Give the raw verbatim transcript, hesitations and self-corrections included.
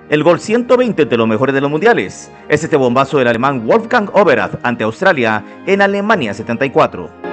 El gol ciento veinte de los mejores de los mundiales es este bombazo del alemán Wolfgang Overath ante Australia en Alemania setenta y cuatro.